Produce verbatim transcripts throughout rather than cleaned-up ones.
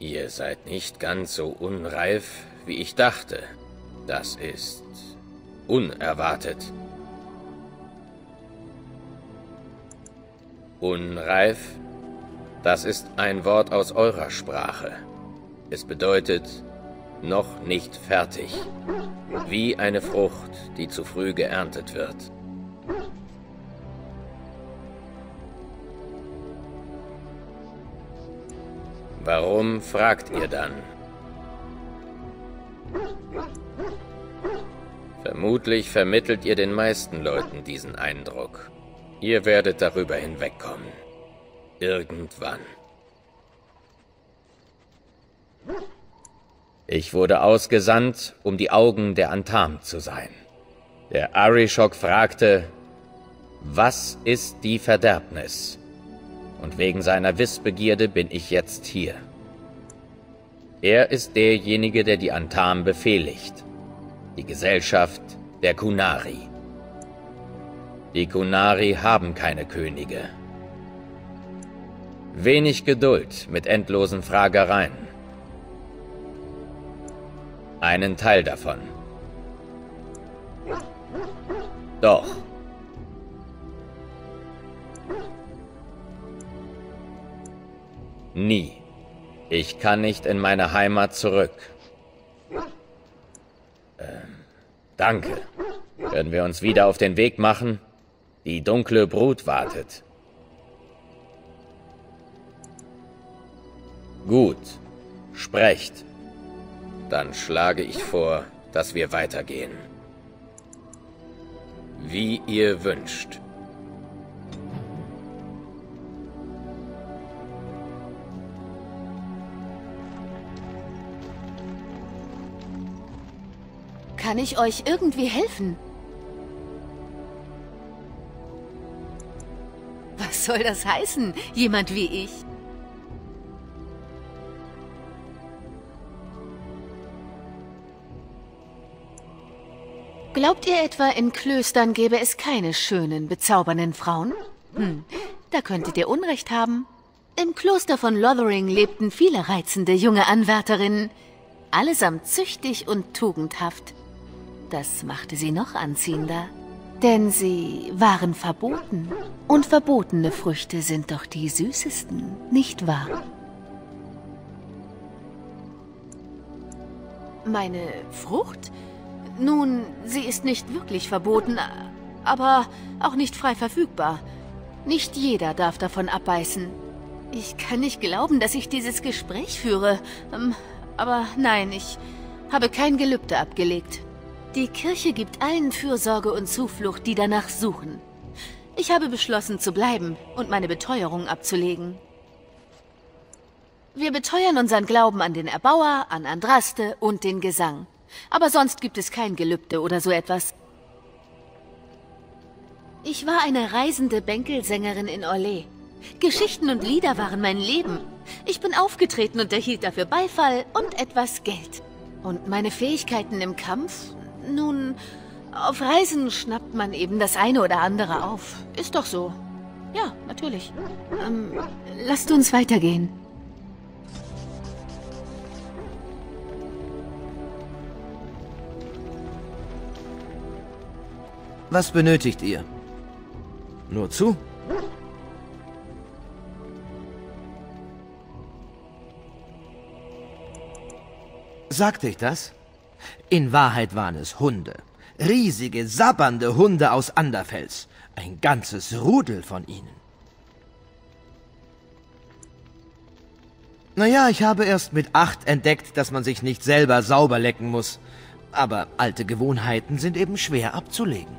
Ihr seid nicht ganz so unreif, wie ich dachte. Das ist unerwartet. Unreif? Das ist ein Wort aus eurer Sprache. Es bedeutet noch nicht fertig. Wie eine Frucht, die zu früh geerntet wird. Warum fragt ihr dann? Vermutlich vermittelt ihr den meisten Leuten diesen Eindruck. Ihr werdet darüber hinwegkommen. Irgendwann. Ich wurde ausgesandt, um die Augen der Antam zu sein. Der Arishok fragte, was ist die Verderbnis? Und wegen seiner Wissbegierde bin ich jetzt hier. Er ist derjenige, der die Antam befehligt. Die Gesellschaft der Qunari. Die Qunari haben keine Könige. Wenig Geduld mit endlosen Fragereien. Einen Teil davon. Doch. Nie. Ich kann nicht in meine Heimat zurück. Ähm, danke. Können wir uns wieder auf den Weg machen? Die dunkle Brut wartet. Gut. Sprecht. Dann schlage ich vor, dass wir weitergehen. Wie ihr wünscht. Kann ich euch irgendwie helfen? Was soll das heißen, jemand wie ich? Glaubt ihr etwa, in Klöstern gäbe es keine schönen, bezaubernden Frauen? Hm, da könntet ihr Unrecht haben. Im Kloster von Lothering lebten viele reizende junge Anwärterinnen, allesamt züchtig und tugendhaft. Das machte sie noch anziehender. Denn sie waren verboten. Und verbotene Früchte sind doch die süßesten, nicht wahr? Meine Frucht? Nun, sie ist nicht wirklich verboten, aber auch nicht frei verfügbar. Nicht jeder darf davon abbeißen. Ich kann nicht glauben, dass ich dieses Gespräch führe. Ähm, aber nein, ich habe kein Gelübde abgelegt. Die Kirche gibt allen Fürsorge und Zuflucht, die danach suchen. Ich habe beschlossen zu bleiben und meine Beteuerung abzulegen. Wir beteuern unseren Glauben an den Erbauer, an Andraste und den Gesang. Aber sonst gibt es kein Gelübde oder so etwas. Ich war eine reisende Bänkelsängerin in Orlais. Geschichten und Lieder waren mein Leben. Ich bin aufgetreten und erhielt dafür Beifall und etwas Geld. Und meine Fähigkeiten im Kampf? Nun, auf Reisen schnappt man eben das eine oder andere auf. Ist doch so. Ja, natürlich. Ähm, lasst uns weitergehen. Was benötigt ihr? Nur zu? Sagte ich das? In Wahrheit waren es Hunde. Riesige, sabbernde Hunde aus Anderfels. Ein ganzes Rudel von ihnen. Naja, ich habe erst mit acht entdeckt, dass man sich nicht selber sauber lecken muss. Aber alte Gewohnheiten sind eben schwer abzulegen.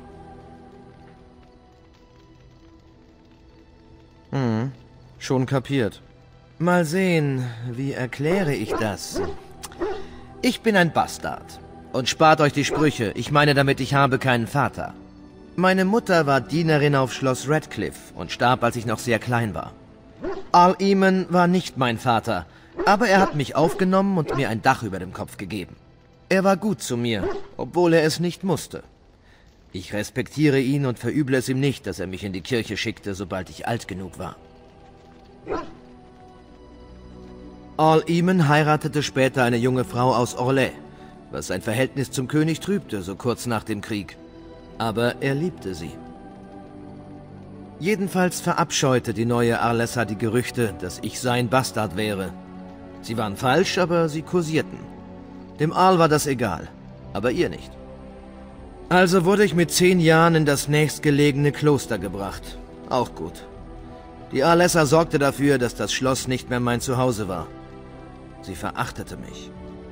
Hm, schon kapiert. Mal sehen, wie erkläre ich das? Ich bin ein Bastard. Und spart euch die Sprüche, ich meine damit, ich habe keinen Vater. Meine Mutter war Dienerin auf Schloss Redcliffe und starb, als ich noch sehr klein war. Al-Eamon war nicht mein Vater, aber er hat mich aufgenommen und mir ein Dach über dem Kopf gegeben. Er war gut zu mir, obwohl er es nicht musste. Ich respektiere ihn und verüble es ihm nicht, dass er mich in die Kirche schickte, sobald ich alt genug war. Al-Eamon heiratete später eine junge Frau aus Orlais, was sein Verhältnis zum König trübte, so kurz nach dem Krieg. Aber er liebte sie. Jedenfalls verabscheute die neue Arlessa die Gerüchte, dass ich sein Bastard wäre. Sie waren falsch, aber sie kursierten. Dem Aal war das egal, aber ihr nicht. Also wurde ich mit zehn Jahren in das nächstgelegene Kloster gebracht. Auch gut. Die Arlessa sorgte dafür, dass das Schloss nicht mehr mein Zuhause war. Sie verachtete mich.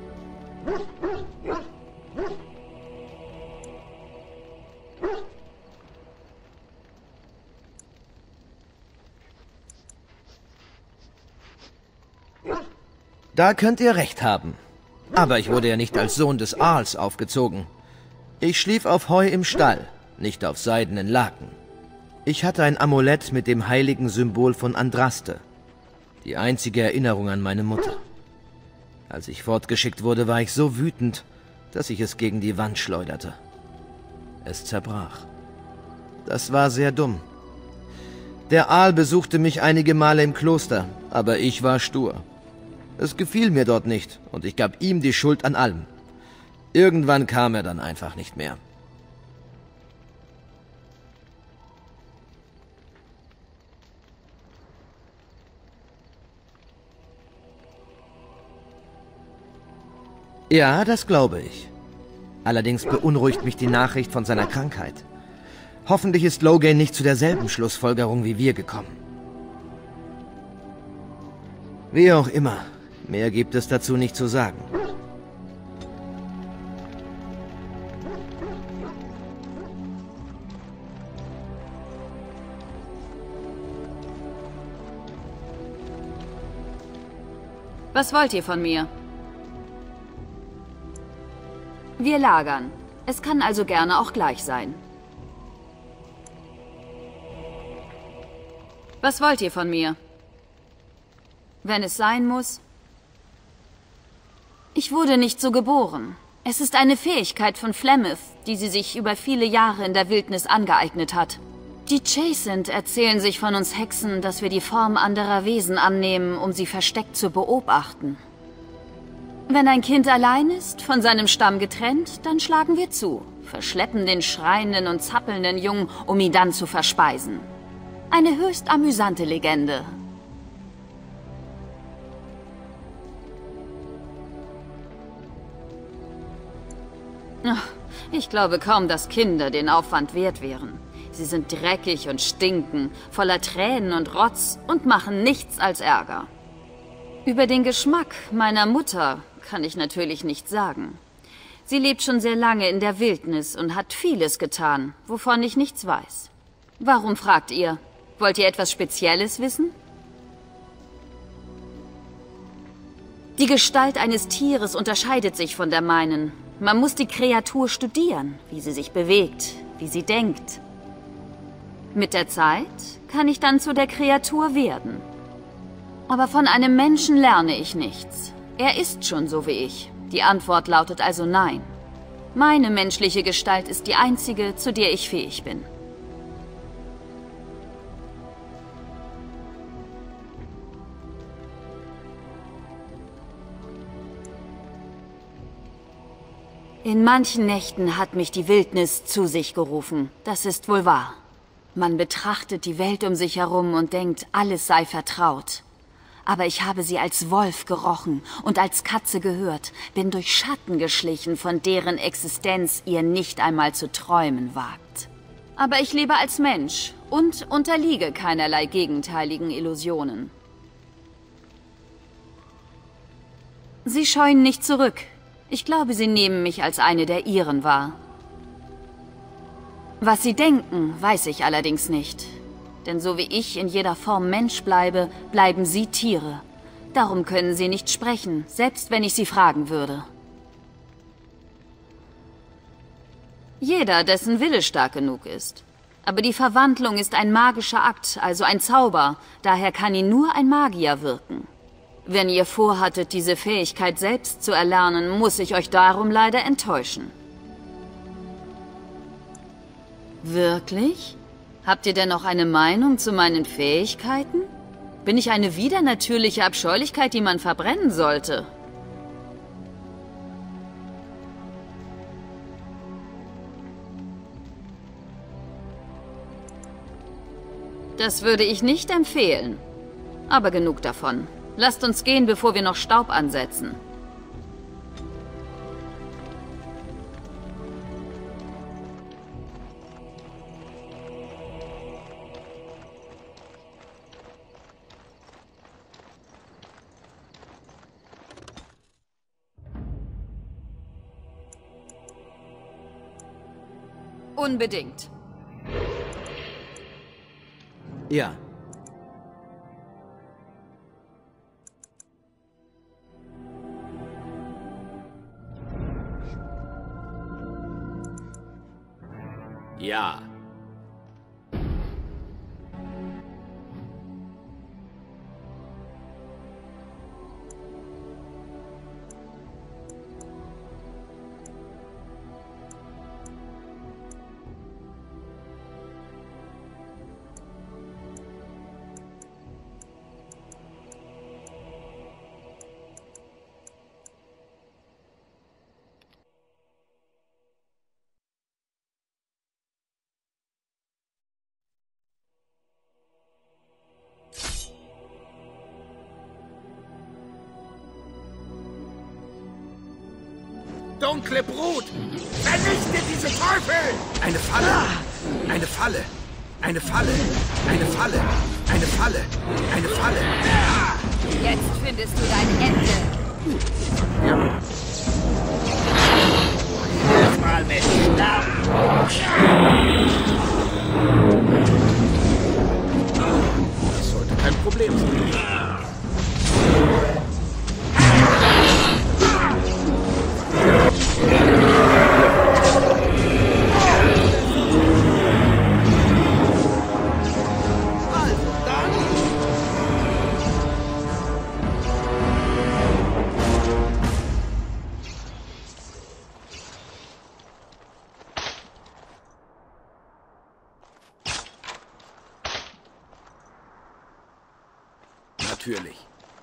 Da könnt ihr recht haben. Aber ich wurde ja nicht als Sohn des Aals aufgezogen. Ich schlief auf Heu im Stall, nicht auf seidenen Laken. Ich hatte ein Amulett mit dem heiligen Symbol von Andraste. Die einzige Erinnerung an meine Mutter. Als ich fortgeschickt wurde, war ich so wütend, dass ich es gegen die Wand schleuderte. Es zerbrach. Das war sehr dumm. Der Aal besuchte mich einige Male im Kloster, aber ich war stur. Es gefiel mir dort nicht und ich gab ihm die Schuld an allem. Irgendwann kam er dann einfach nicht mehr. Ja, das glaube ich. Allerdings beunruhigt mich die Nachricht von seiner Krankheit. Hoffentlich ist Loghain nicht zu derselben Schlussfolgerung wie wir gekommen. Wie auch immer, mehr gibt es dazu nicht zu sagen. Was wollt ihr von mir? Wir lagern. Es kann also gerne auch gleich sein. Was wollt ihr von mir? Wenn es sein muss. Ich wurde nicht so geboren. Es ist eine Fähigkeit von Flemeth, die sie sich über viele Jahre in der Wildnis angeeignet hat. Die Chasent erzählen sich von uns Hexen, dass wir die Form anderer Wesen annehmen, um sie versteckt zu beobachten. Wenn ein Kind allein ist, von seinem Stamm getrennt, dann schlagen wir zu, verschleppen den schreienden und zappelnden Jungen, um ihn dann zu verspeisen. Eine höchst amüsante Legende. Ach, ich glaube kaum, dass Kinder den Aufwand wert wären. Sie sind dreckig und stinken, voller Tränen und Rotz und machen nichts als Ärger. Über den Geschmack meiner Mutter kann ich natürlich nichts sagen. Sie lebt schon sehr lange in der Wildnis und hat vieles getan, wovon ich nichts weiß. Warum fragt ihr? Wollt ihr etwas Spezielles wissen? Die Gestalt eines Tieres unterscheidet sich von der meinen. Man muss die Kreatur studieren, wie sie sich bewegt, wie sie denkt. Mit der Zeit kann ich dann zu der Kreatur werden. Aber von einem Menschen lerne ich nichts. Er ist schon so wie ich. Die Antwort lautet also nein. Meine menschliche Gestalt ist die einzige, zu der ich fähig bin. In manchen Nächten hat mich die Wildnis zu sich gerufen. Das ist wohl wahr. Man betrachtet die Welt um sich herum und denkt, alles sei vertraut. Aber ich habe sie als Wolf gerochen und als Katze gehört, bin durch Schatten geschlichen, von deren Existenz ihr nicht einmal zu träumen wagt. Aber ich lebe als Mensch und unterliege keinerlei gegenteiligen Illusionen. Sie scheuen nicht zurück. Ich glaube, sie nehmen mich als eine der ihren wahr. Was sie denken, weiß ich allerdings nicht. Denn so wie ich in jeder Form Mensch bleibe, bleiben sie Tiere. Darum können sie nicht sprechen, selbst wenn ich sie fragen würde. Jeder, dessen Wille stark genug ist. Aber die Verwandlung ist ein magischer Akt, also ein Zauber. Daher kann ihn nur ein Magier wirken. Wenn ihr vorhattet, diese Fähigkeit selbst zu erlernen, muss ich euch darum leider enttäuschen. Wirklich? Habt ihr denn noch eine Meinung zu meinen Fähigkeiten? Bin ich eine widernatürliche Abscheulichkeit, die man verbrennen sollte? Das würde ich nicht empfehlen. Aber genug davon. Lasst uns gehen, bevor wir noch Staub ansetzen. Unbedingt. Ja. Ja. Dunkle Brut! Vernichte diese Teufel! Eine Falle! Eine Falle! Eine Falle! Eine Falle! Eine Falle! Eine Falle! Jetzt findest du dein Ende. Ja. Jetzt mal mit Das sollte kein Problem sein. Natürlich.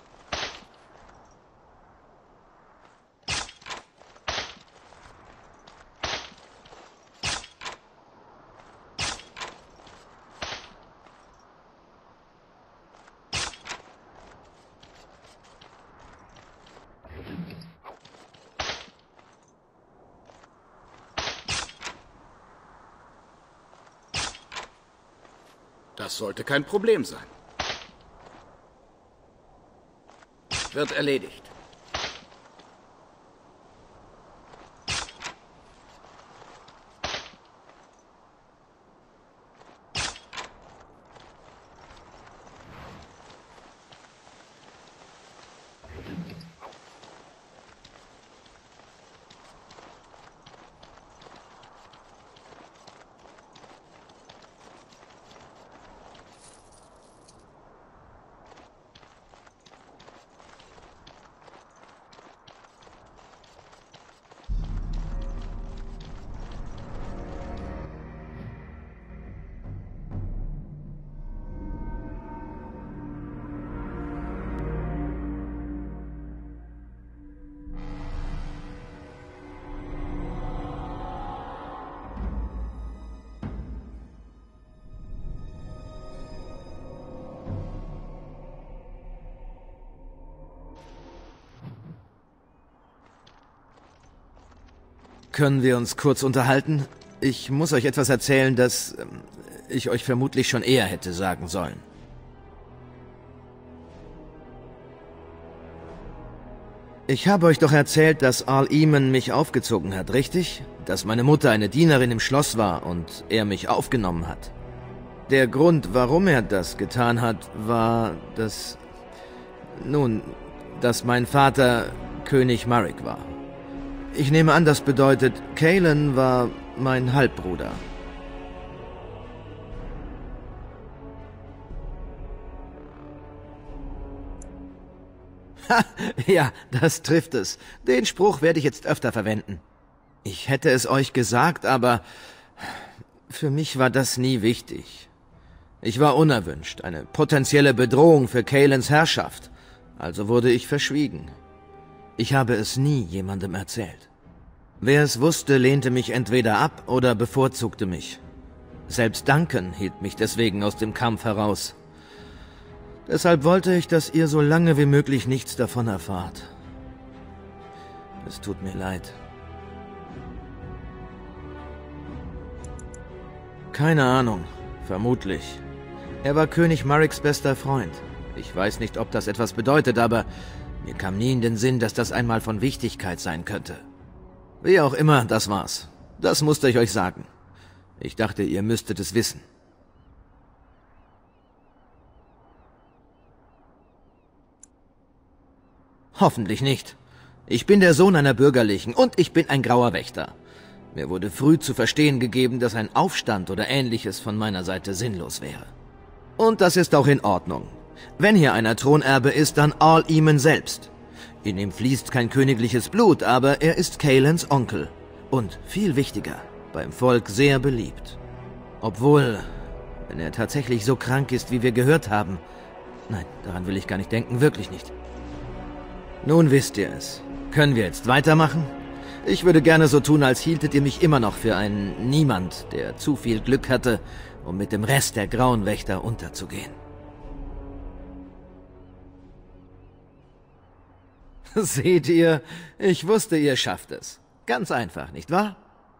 Das sollte kein Problem sein. Wird erledigt. Können wir uns kurz unterhalten? Ich muss euch etwas erzählen, das ähm, ich euch vermutlich schon eher hätte sagen sollen. Ich habe euch doch erzählt, dass Arl Eamon mich aufgezogen hat, richtig? Dass meine Mutter eine Dienerin im Schloss war und er mich aufgenommen hat. Der Grund, warum er das getan hat, war, dass... Nun, dass mein Vater König Marek war. Ich nehme an, das bedeutet, Cailan war mein Halbbruder. Ha, ja, das trifft es. Den Spruch werde ich jetzt öfter verwenden. Ich hätte es euch gesagt, aber für mich war das nie wichtig. Ich war unerwünscht, eine potenzielle Bedrohung für Kaelins Herrschaft. Also wurde ich verschwiegen. Ich habe es nie jemandem erzählt. Wer es wusste, lehnte mich entweder ab oder bevorzugte mich. Selbst Duncan hielt mich deswegen aus dem Kampf heraus. Deshalb wollte ich, dass ihr so lange wie möglich nichts davon erfahrt. Es tut mir leid. Keine Ahnung. Vermutlich. Er war König Mareks bester Freund. Ich weiß nicht, ob das etwas bedeutet, aber mir kam nie in den Sinn, dass das einmal von Wichtigkeit sein könnte. Wie auch immer, das war's. Das musste ich euch sagen. Ich dachte, ihr müsstet es wissen. Hoffentlich nicht. Ich bin der Sohn einer Bürgerlichen und ich bin ein grauer Wächter. Mir wurde früh zu verstehen gegeben, dass ein Aufstand oder Ähnliches von meiner Seite sinnlos wäre. Und das ist auch in Ordnung. Wenn hier einer Thronerbe ist, dann All Eamon selbst. In ihm fließt kein königliches Blut, aber er ist Kaelins Onkel. Und viel wichtiger, beim Volk sehr beliebt. Obwohl, wenn er tatsächlich so krank ist, wie wir gehört haben... Nein, daran will ich gar nicht denken, wirklich nicht. Nun wisst ihr es. Können wir jetzt weitermachen? Ich würde gerne so tun, als hieltet ihr mich immer noch für einen Niemand, der zu viel Glück hatte, um mit dem Rest der Grauen Wächter unterzugehen. Seht ihr? Ich wusste, ihr schafft es. Ganz einfach, nicht wahr?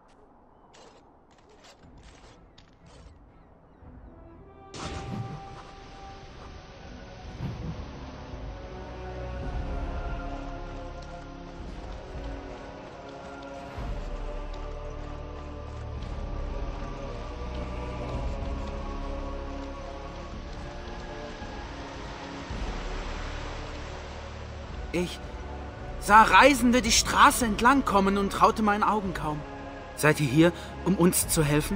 Ich sah Reisende die Straße entlang kommen und traute meinen Augen kaum. Seid ihr hier, um uns zu helfen?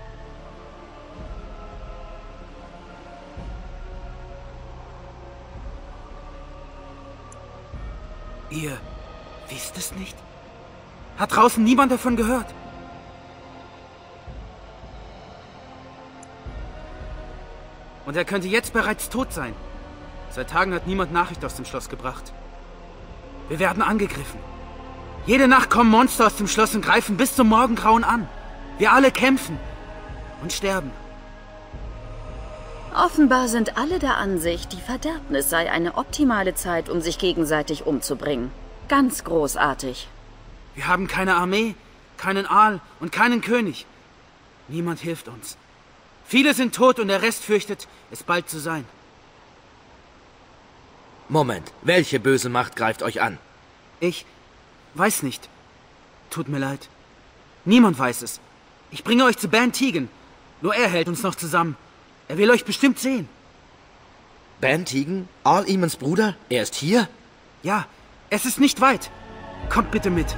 Ihr wisst es nicht? Hat draußen niemand davon gehört? Und er könnte jetzt bereits tot sein. Seit Tagen hat niemand Nachricht aus dem Schloss gebracht. Wir werden angegriffen. Jede Nacht kommen Monster aus dem Schloss und greifen bis zum Morgengrauen an. Wir alle kämpfen und sterben. Offenbar sind alle der Ansicht, die Verderbnis sei eine optimale Zeit, um sich gegenseitig umzubringen. Ganz großartig. Wir haben keine Armee, keinen Aal und keinen König. Niemand hilft uns. Viele sind tot und der Rest fürchtet, es bald zu sein. Moment, welche böse Macht greift euch an? Ich weiß nicht. Tut mir leid. Niemand weiß es. Ich bringe euch zu Ban Teagan. Nur er hält uns noch zusammen. Er will euch bestimmt sehen. Ban Teagan? All Eamons Bruder? Er ist hier? Ja, es ist nicht weit. Kommt bitte mit.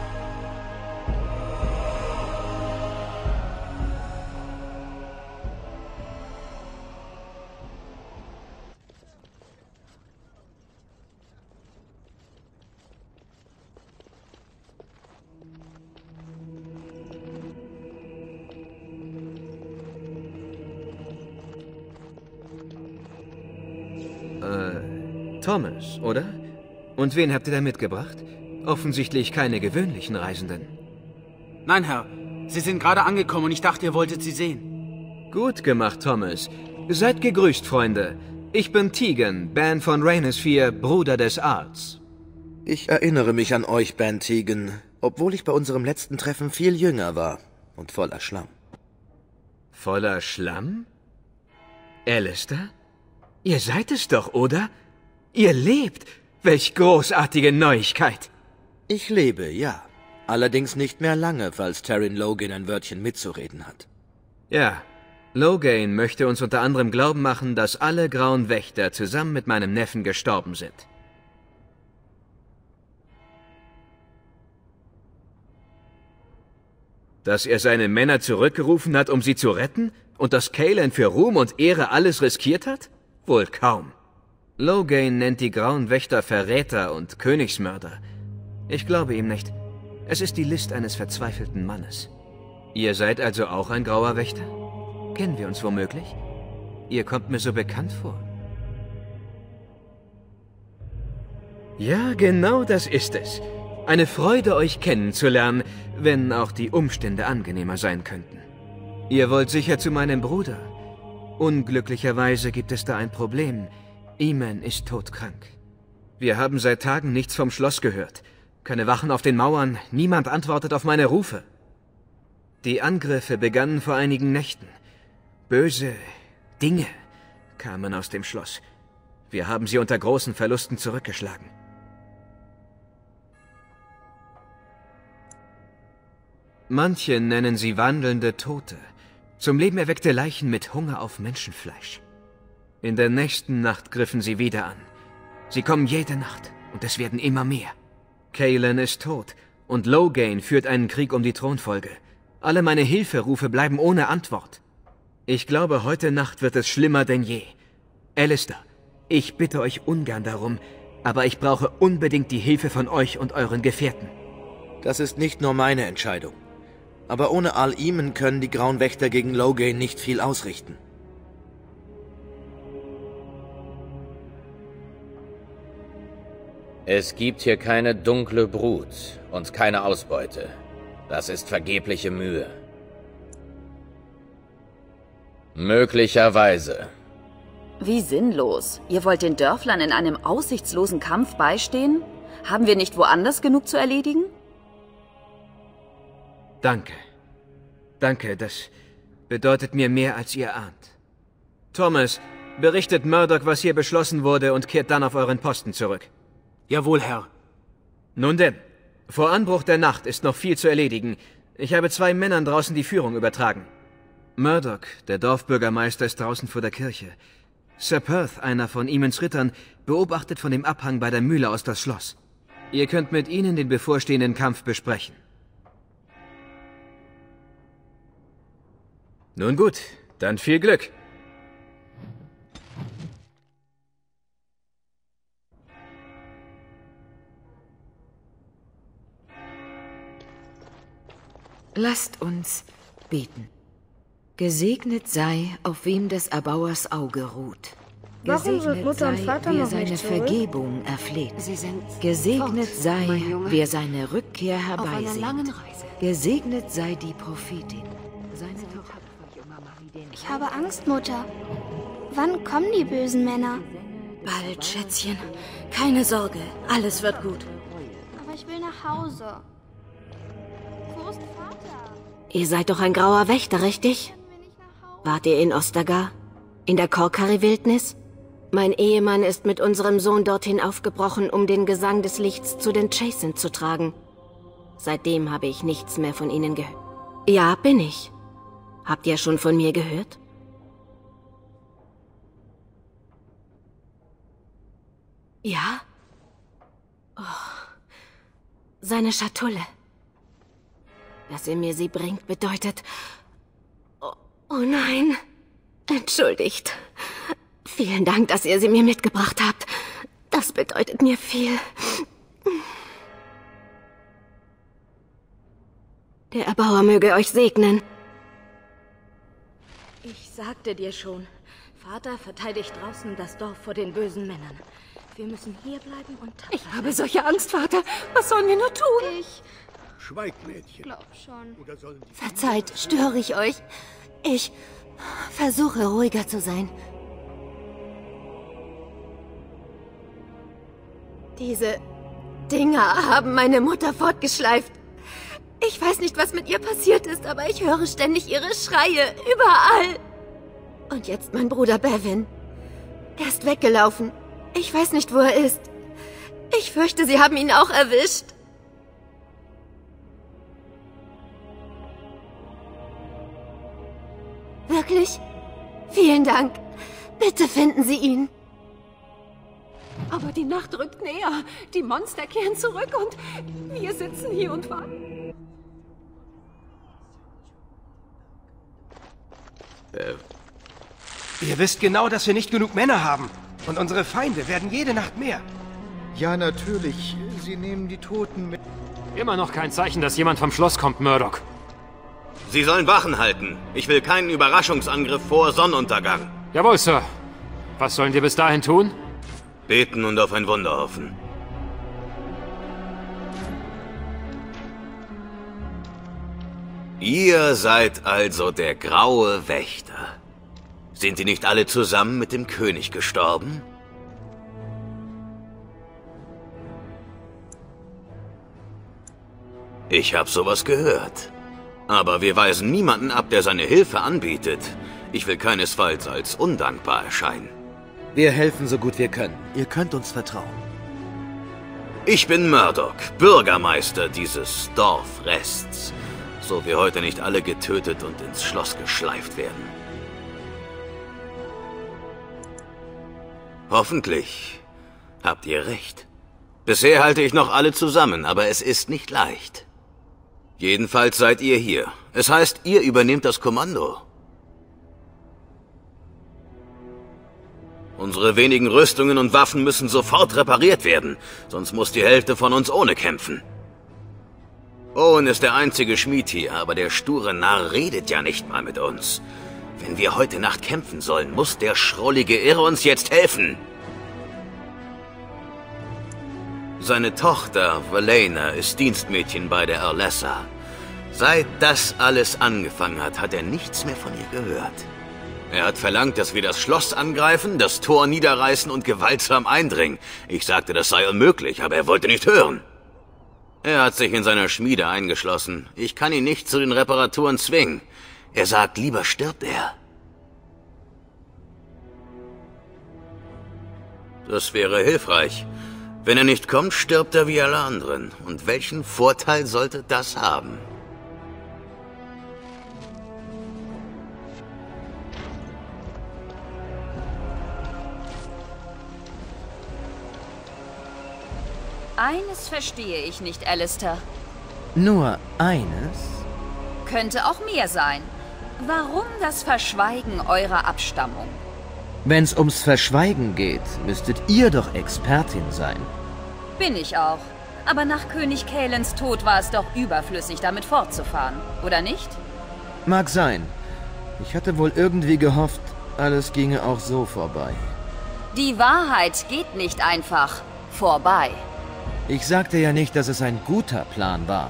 Thomas, oder? Und wen habt ihr da mitgebracht? Offensichtlich keine gewöhnlichen Reisenden. Nein, Herr. Sie sind gerade angekommen und ich dachte, ihr wolltet sie sehen. Gut gemacht, Thomas. Seid gegrüßt, Freunde. Ich bin Teagan, Ban von Reynisfere, Bruder des Aals. Ich erinnere mich an euch, Ban Teagan, obwohl ich bei unserem letzten Treffen viel jünger war und voller Schlamm. Voller Schlamm? Alistair? Ihr seid es doch, oder? Ihr lebt! Welch großartige Neuigkeit! Ich lebe, ja. Allerdings nicht mehr lange, falls Taryn Logan ein Wörtchen mitzureden hat. Ja, Logan möchte uns unter anderem glauben machen, dass alle Grauen Wächter zusammen mit meinem Neffen gestorben sind. Dass er seine Männer zurückgerufen hat, um sie zu retten? Und dass Kaelin für Ruhm und Ehre alles riskiert hat? Wohl kaum. Logan nennt die Grauen Wächter Verräter und Königsmörder. Ich glaube ihm nicht. Es ist die List eines verzweifelten Mannes. Ihr seid also auch ein Grauer Wächter? Kennen wir uns womöglich? Ihr kommt mir so bekannt vor. Ja, genau das ist es. Eine Freude, euch kennenzulernen, wenn auch die Umstände angenehmer sein könnten. Ihr wollt sicher zu meinem Bruder. Unglücklicherweise gibt es da ein Problem. Eamon ist todkrank. Wir haben seit Tagen nichts vom Schloss gehört. Keine Wachen auf den Mauern, niemand antwortet auf meine Rufe. Die Angriffe begannen vor einigen Nächten. Böse Dinge kamen aus dem Schloss. Wir haben sie unter großen Verlusten zurückgeschlagen. Manche nennen sie wandelnde Tote, zum Leben erweckte Leichen mit Hunger auf Menschenfleisch. In der nächsten Nacht griffen sie wieder an. Sie kommen jede Nacht und es werden immer mehr. Cailan ist tot und Loghain führt einen Krieg um die Thronfolge. Alle meine Hilferufe bleiben ohne Antwort. Ich glaube, heute Nacht wird es schlimmer denn je. Alistair, ich bitte euch ungern darum, aber ich brauche unbedingt die Hilfe von euch und euren Gefährten. Das ist nicht nur meine Entscheidung. Aber ohne Al-Eamon können die Grauen Wächter gegen Loghain nicht viel ausrichten. Es gibt hier keine dunkle Brut und keine Ausbeute. Das ist vergebliche Mühe. Möglicherweise. Wie sinnlos. Ihr wollt den Dörflern in einem aussichtslosen Kampf beistehen? Haben wir nicht woanders genug zu erledigen? Danke. Danke, das bedeutet mir mehr, als ihr ahnt. Thomas, berichtet Murdoch, was hier beschlossen wurde und kehrt dann auf euren Posten zurück. Jawohl, Herr. Nun denn, vor Anbruch der Nacht ist noch viel zu erledigen. Ich habe zwei Männern draußen die Führung übertragen. Murdoch, der Dorfbürgermeister, ist draußen vor der Kirche. Sir Perth, einer von Eamons Rittern, beobachtet von dem Abhang bei der Mühle aus das Schloss. Ihr könnt mit ihnen den bevorstehenden Kampf besprechen. Nun gut, dann viel Glück. Lasst uns beten. Gesegnet sei, auf wem des Erbauers Auge ruht. Warum sind Mutter und Vater wer noch seine nicht zurück? Vergebung erfleht. Sie sind Gesegnet fort, sei, mein Junge. wer seine Rückkehr Auf einer herbeisehnt. langen Reise. Gesegnet sei die Prophetin. Seine Tochter. Ich habe Angst, Mutter. Wann kommen die bösen Männer? Bald, Schätzchen. Keine Sorge, alles wird gut. Aber ich will nach Hause. Wo ist Vater? Ihr seid doch ein grauer Wächter, richtig? Können wir nicht nach Hause? Wart ihr in Ostagar? In der Korkari-Wildnis? Mein Ehemann ist mit unserem Sohn dorthin aufgebrochen, um den Gesang des Lichts zu den Chasent zu tragen. Seitdem habe ich nichts mehr von ihnen gehört. Ja, bin ich. Habt ihr schon von mir gehört? Ja? Oh. Seine Schatulle. Dass er mir sie bringt, bedeutet... Oh, oh nein. Entschuldigt. Vielen Dank, dass ihr sie mir mitgebracht habt. Das bedeutet mir viel. Der Erbauer möge euch segnen. Ich sagte dir schon, Vater verteidigt draußen das Dorf vor den bösen Männern. Wir müssen hier bleiben und... Ich habe solche Angst, Vater. Was sollen wir nur tun? Ich Schweig, Mädchen. glaub schon. Oder sollen die Verzeiht, störe ich euch? Ich versuche ruhiger zu sein. Diese Dinger haben meine Mutter fortgeschleift. Ich weiß nicht, was mit ihr passiert ist, aber ich höre ständig ihre Schreie, überall. Und jetzt mein Bruder Bevin. Er ist weggelaufen. Ich weiß nicht, wo er ist. Ich fürchte, sie haben ihn auch erwischt. Wirklich? Vielen Dank. Bitte finden Sie ihn. Aber die Nacht rückt näher. Die Monster kehren zurück und wir sitzen hier und warten. Äh, Ihr wisst genau, dass wir nicht genug Männer haben. Und unsere Feinde werden jede Nacht mehr. Ja, natürlich. Sie nehmen die Toten mit. Immer noch kein Zeichen, dass jemand vom Schloss kommt, Murdoch. Sie sollen Wachen halten. Ich will keinen Überraschungsangriff vor Sonnenuntergang. Jawohl, Sir. Was sollen wir bis dahin tun? Beten und auf ein Wunder hoffen. Ihr seid also der Graue Wächter. Sind die nicht alle zusammen mit dem König gestorben? Ich habe sowas gehört. Aber wir weisen niemanden ab, der seine Hilfe anbietet. Ich will keinesfalls als undankbar erscheinen. Wir helfen so gut wir können. Ihr könnt uns vertrauen. Ich bin Murdoch, Bürgermeister dieses Dorfrests. So wir heute nicht alle getötet und ins Schloss geschleift werden. Hoffentlich habt ihr recht. Bisher halte ich noch alle zusammen, aber es ist nicht leicht. Jedenfalls seid ihr hier. Es heißt, ihr übernehmt das Kommando. Unsere wenigen Rüstungen und Waffen müssen sofort repariert werden, sonst muss die Hälfte von uns ohne kämpfen. Owen ist der einzige Schmied hier, aber der sture Narr redet ja nicht mal mit uns. Wenn wir heute Nacht kämpfen sollen, muss der schrullige Irre uns jetzt helfen. Seine Tochter, Valena, ist Dienstmädchen bei der Erlessa. Seit das alles angefangen hat, hat er nichts mehr von ihr gehört. Er hat verlangt, dass wir das Schloss angreifen, das Tor niederreißen und gewaltsam eindringen. Ich sagte, das sei unmöglich, aber er wollte nicht hören. Er hat sich in seiner Schmiede eingeschlossen. Ich kann ihn nicht zu den Reparaturen zwingen. Er sagt, lieber stirbt er. Das wäre hilfreich. Wenn er nicht kommt, stirbt er wie alle anderen. Und welchen Vorteil sollte das haben? Eines verstehe ich nicht, Alistair. Nur eines? Könnte auch mehr sein. Warum das Verschweigen eurer Abstammung? Wenn's ums Verschweigen geht, müsstet ihr doch Expertin sein. Bin ich auch. Aber nach König Kalens Tod war es doch überflüssig, damit fortzufahren, oder nicht? Mag sein. Ich hatte wohl irgendwie gehofft, alles ginge auch so vorbei. Die Wahrheit geht nicht einfach vorbei. Ich sagte ja nicht, dass es ein guter Plan war.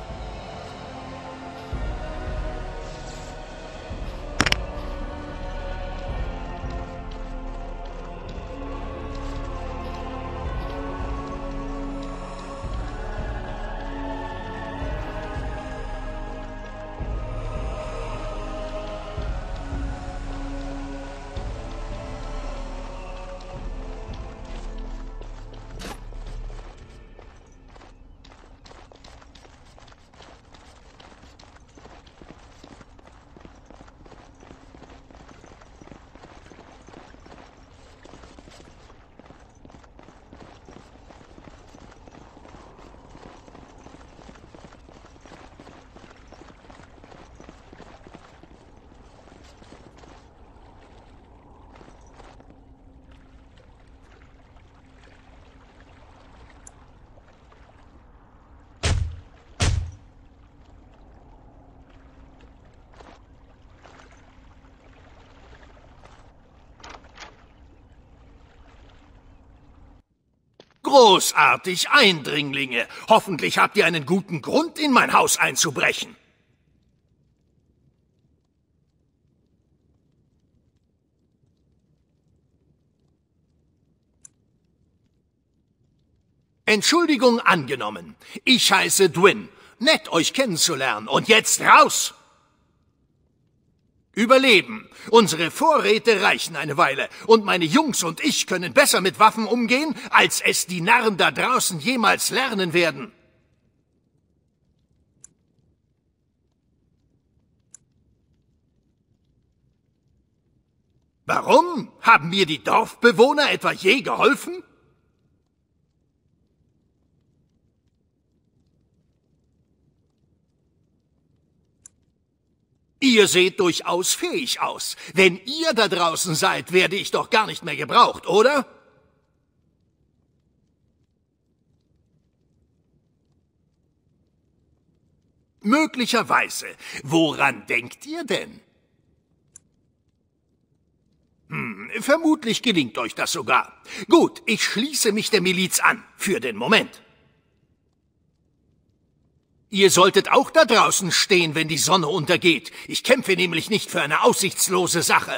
Großartig, Eindringlinge. Hoffentlich habt ihr einen guten Grund, in mein Haus einzubrechen. Entschuldigung angenommen. Ich heiße Dwyn. Nett, euch kennenzulernen. Und jetzt raus! Überleben. Unsere Vorräte reichen eine Weile. Und meine Jungs und ich können besser mit Waffen umgehen, als es die Narren da draußen jemals lernen werden. Warum? Haben mir die Dorfbewohner etwa je geholfen? Ihr seht durchaus fähig aus. Wenn ihr da draußen seid, werde ich doch gar nicht mehr gebraucht, oder? Möglicherweise. Woran denkt ihr denn? Hm, vermutlich gelingt euch das sogar. Gut, ich schließe mich der Miliz an. Für den Moment. Ihr solltet auch da draußen stehen, wenn die Sonne untergeht. Ich kämpfe nämlich nicht für eine aussichtslose Sache.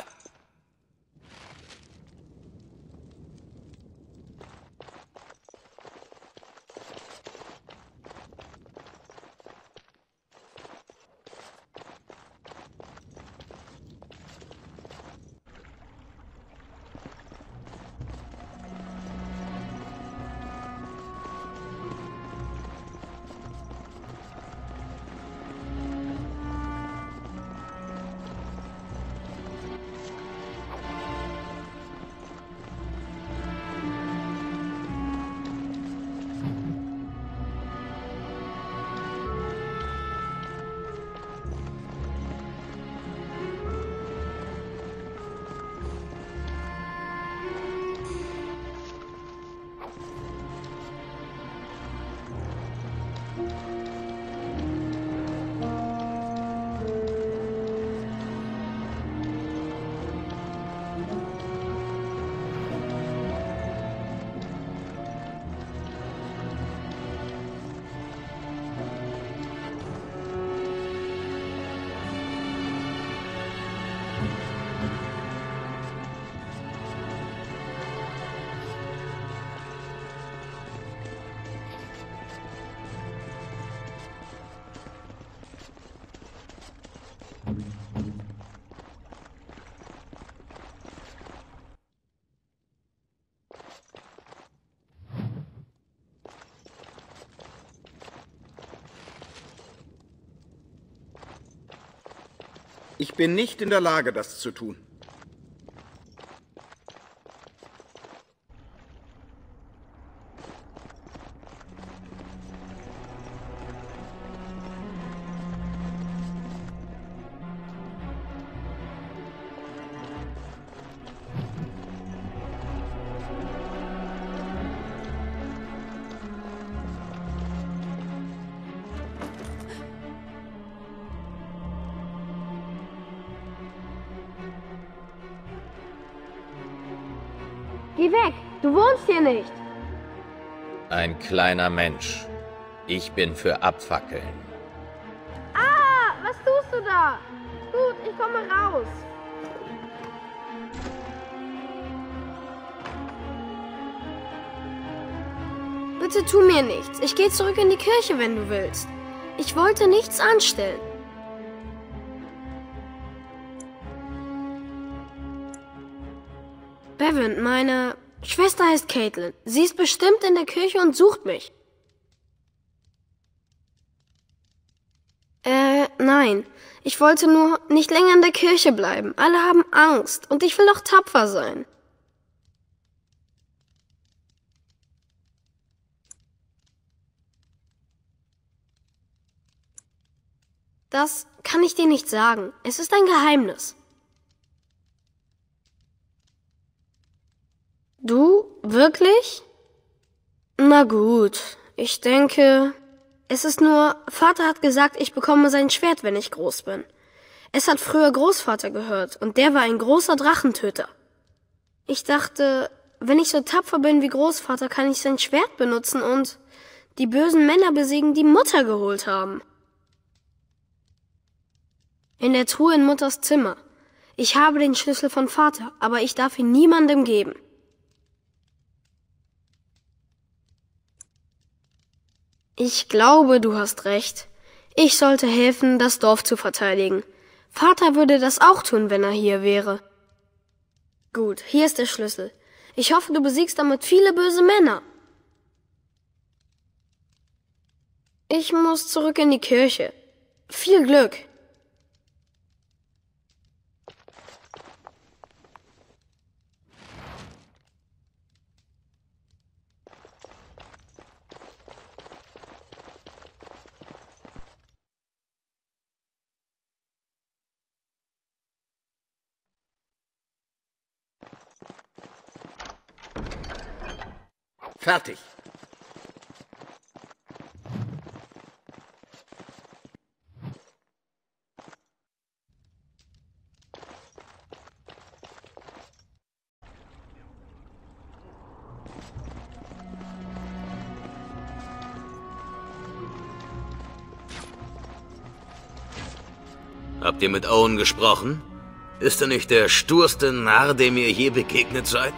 Ich bin nicht in der Lage, das zu tun. Geh weg! Du wohnst hier nicht! Ein kleiner Mensch. Ich bin für Abfackeln. Ah! Was tust du da? Gut, ich komme raus. Bitte tu mir nichts. Ich gehe zurück in die Kirche, wenn du willst. Ich wollte nichts anstellen. Bevan, meine Schwester heißt Caitlin. Sie ist bestimmt in der Kirche und sucht mich. Äh, nein. Ich wollte nur nicht länger in der Kirche bleiben. Alle haben Angst und ich will doch tapfer sein. Das kann ich dir nicht sagen. Es ist ein Geheimnis. Du? Wirklich? Na gut, ich denke... Es ist nur, Vater hat gesagt, ich bekomme sein Schwert, wenn ich groß bin. Es hat früher Großvater gehört und der war ein großer Drachentöter. Ich dachte, wenn ich so tapfer bin wie Großvater, kann ich sein Schwert benutzen und die bösen Männer besiegen, die Mutter geholt haben. In der Truhe in Mutters Zimmer. Ich habe den Schlüssel von Vater, aber ich darf ihn niemandem geben. Ich glaube, du hast recht. Ich sollte helfen, das Dorf zu verteidigen. Vater würde das auch tun, wenn er hier wäre. Gut, hier ist der Schlüssel. Ich hoffe, du besiegst damit viele böse Männer. Ich muss zurück in die Kirche. Viel Glück. Fertig. Habt ihr mit Owen gesprochen? Ist er nicht der sturste Narr, dem ihr je begegnet seid?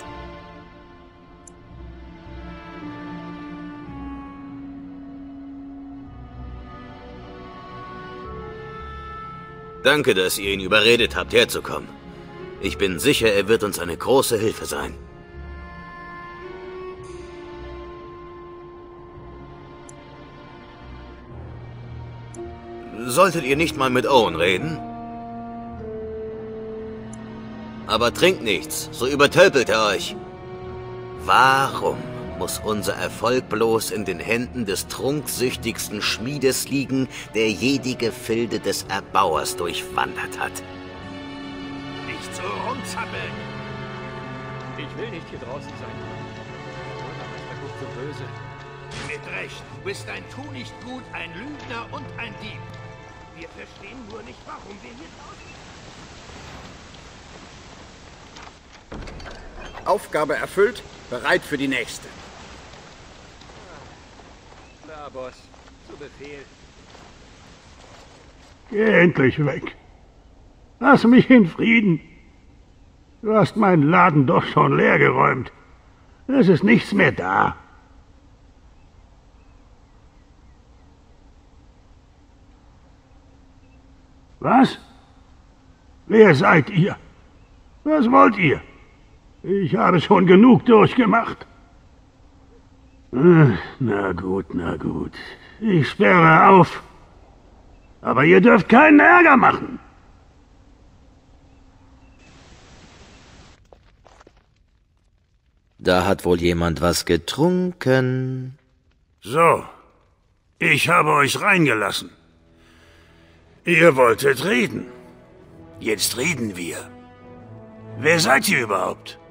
Danke, dass ihr ihn überredet habt, herzukommen. Ich bin sicher, er wird uns eine große Hilfe sein. Solltet ihr nicht mal mit Owen reden? Aber trinkt nichts, so übertölpelt er euch. Warum muss unser Erfolg bloß in den Händen des trunksüchtigsten Schmiedes liegen, der je die Gefilde des Erbauers durchwandert hat? Nicht so rumzappeln! Ich will nicht hier draußen sein. Aber ist der Guck so böse. Mit Recht, du bist ein Tu-nicht-Gut, ein Lügner und ein Dieb. Wir verstehen nur nicht, warum wir hier draußen... Aufgabe erfüllt, bereit für die nächste. Klar, Boss. Zu Befehl. Geh endlich weg. Lass mich in Frieden. Du hast meinen Laden doch schon leer geräumt. Es ist nichts mehr da. Was? Wer seid ihr? Was wollt ihr? Ich habe schon genug durchgemacht. Na gut, na gut. Ich sperre auf. Aber ihr dürft keinen Ärger machen. Da hat wohl jemand was getrunken. So, ich habe euch reingelassen. Ihr wolltet reden. Jetzt reden wir. Wer seid ihr überhaupt?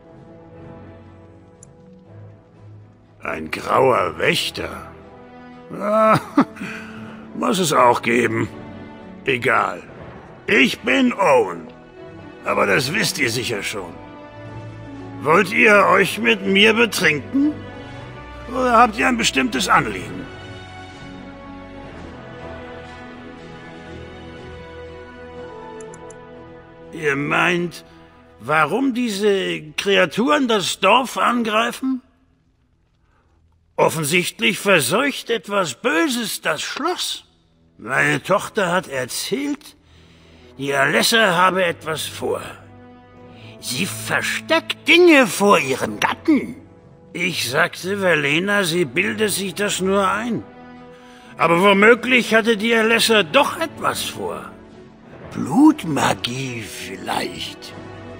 Ein grauer Wächter. Ah, muss es auch geben. Egal. Ich bin Owen. Aber das wisst ihr sicher schon. Wollt ihr euch mit mir betrinken? Oder habt ihr ein bestimmtes Anliegen? Ihr meint, warum diese Kreaturen das Dorf angreifen? Offensichtlich verseucht etwas Böses das Schloss. Meine Tochter hat erzählt, die Alessa habe etwas vor. Sie versteckt Dinge vor ihrem Gatten. Ich sagte Verlena, sie bilde sich das nur ein. Aber womöglich hatte die Alessa doch etwas vor. Blutmagie vielleicht.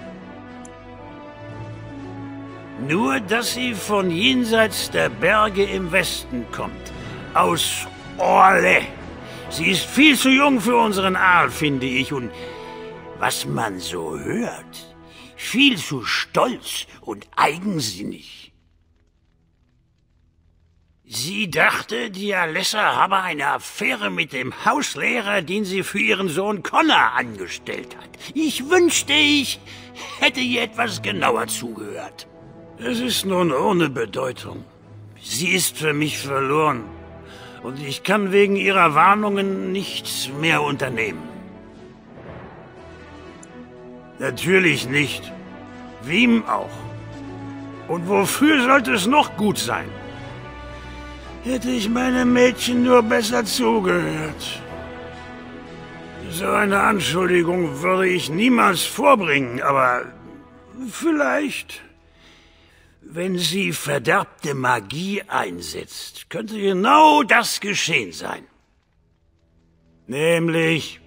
Nur, dass sie von jenseits der Berge im Westen kommt. Aus Orle. Sie ist viel zu jung für unseren Aal, finde ich. Und was man so hört, viel zu stolz und eigensinnig. Sie dachte, die Alessa habe eine Affäre mit dem Hauslehrer, den sie für ihren Sohn Connor angestellt hat. Ich wünschte, ich hätte ihr etwas genauer zugehört. Es ist nun ohne Bedeutung. Sie ist für mich verloren. Und ich kann wegen ihrer Warnungen nichts mehr unternehmen. Natürlich nicht. Wem auch. Und wofür sollte es noch gut sein? Hätte ich meinem Mädchen nur besser zugehört. So eine Anschuldigung würde ich niemals vorbringen, aber vielleicht, wenn sie verderbte Magie einsetzt, könnte genau das geschehen sein. Nämlich,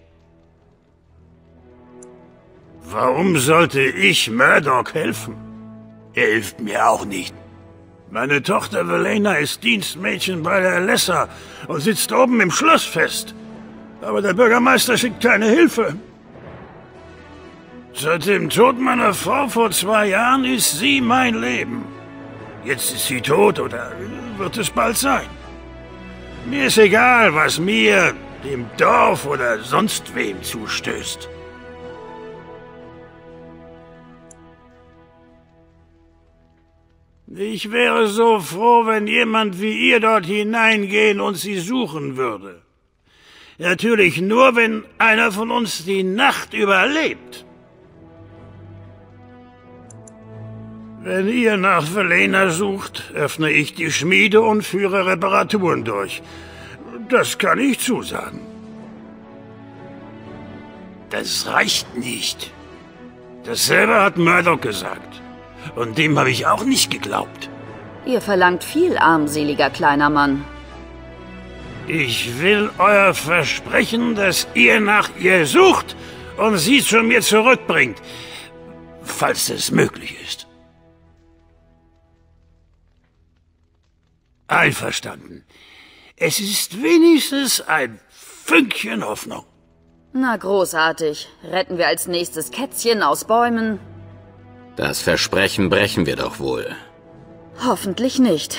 warum sollte ich Murdoch helfen? Er hilft mir auch nicht. Meine Tochter Verlena ist Dienstmädchen bei der Alessa und sitzt oben im Schloss fest. Aber der Bürgermeister schickt keine Hilfe. Seit dem Tod meiner Frau vor zwei Jahren ist sie mein Leben. Jetzt ist sie tot oder wird es bald sein. Mir ist egal, was mir, dem Dorf oder sonst wem zustößt. Ich wäre so froh, wenn jemand wie ihr dort hineingehen und sie suchen würde. Natürlich nur, wenn einer von uns die Nacht überlebt. Wenn ihr nach Verlena sucht, öffne ich die Schmiede und führe Reparaturen durch. Das kann ich zusagen. Das reicht nicht. Dasselbe hat Murdoch gesagt. Und dem habe ich auch nicht geglaubt. Ihr verlangt viel, armseliger kleiner Mann. Ich will euer Versprechen, dass ihr nach ihr sucht und sie zu mir zurückbringt, falls es möglich ist. Einverstanden. Es ist wenigstens ein Fünkchen Hoffnung. Na, großartig. Retten wir als nächstes Kätzchen aus Bäumen? Das Versprechen brechen wir doch wohl. Hoffentlich nicht.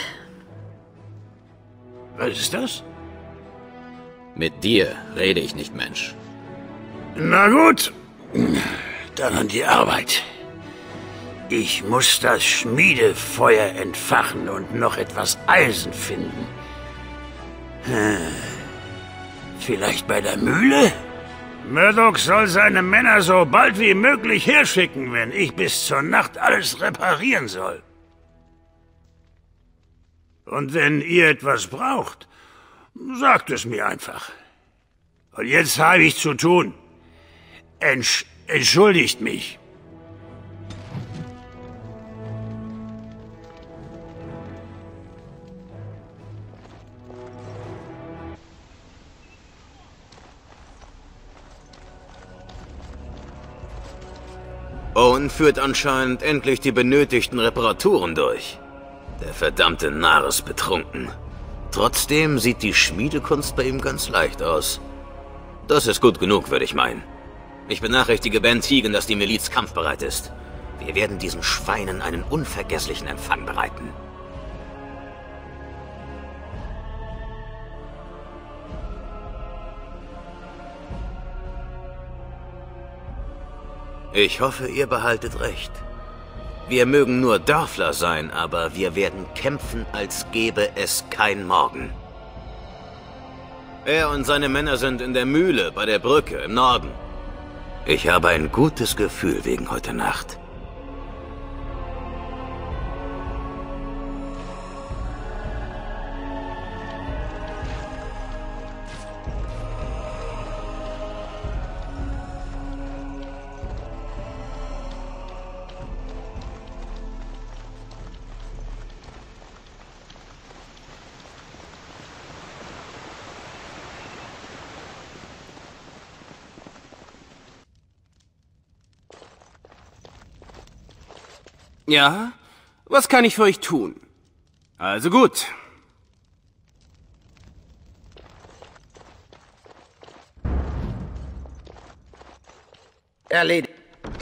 Was ist das? Mit dir rede ich nicht, Mensch. Na gut, dann an die Arbeit. Ich muss das Schmiedefeuer entfachen und noch etwas Eisen finden. Vielleicht bei der Mühle? Murdoch soll seine Männer so bald wie möglich herschicken, wenn ich bis zur Nacht alles reparieren soll. Und wenn ihr etwas braucht, sagt es mir einfach. Und jetzt habe ich zu tun. Entsch- entschuldigt mich. Owen führt anscheinend endlich die benötigten Reparaturen durch. Der verdammte Narr ist betrunken. Trotzdem sieht die Schmiedekunst bei ihm ganz leicht aus. Das ist gut genug, würde ich meinen. Ich benachrichtige Ben Tegan, dass die Miliz kampfbereit ist. Wir werden diesen Schweinen einen unvergesslichen Empfang bereiten. Ich hoffe, ihr behaltet recht. Wir mögen nur Dörfler sein, aber wir werden kämpfen, als gäbe es kein Morgen. Er und seine Männer sind in der Mühle bei der Brücke im Norden. Ich habe ein gutes Gefühl wegen heute Nacht. Ja? Was kann ich für euch tun? Also gut. Erledigt.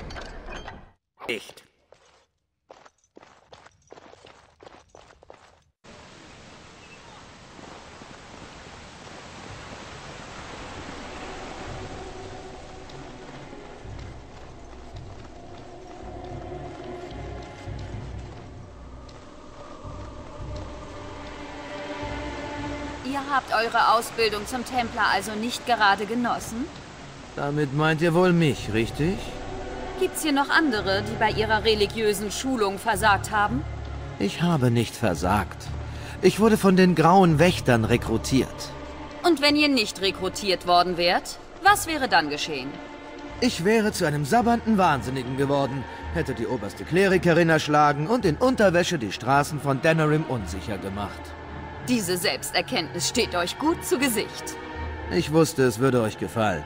Ihr habt eure Ausbildung zum Templer also nicht gerade genossen? Damit meint ihr wohl mich, richtig? Gibt's hier noch andere, die bei ihrer religiösen Schulung versagt haben? Ich habe nicht versagt. Ich wurde von den Grauen Wächtern rekrutiert. Und wenn ihr nicht rekrutiert worden wärt, was wäre dann geschehen? Ich wäre zu einem sabbernden Wahnsinnigen geworden, hätte die oberste Klerikerin erschlagen und in Unterwäsche die Straßen von Denerim unsicher gemacht. Diese Selbsterkenntnis steht euch gut zu Gesicht. Ich wusste, es würde euch gefallen.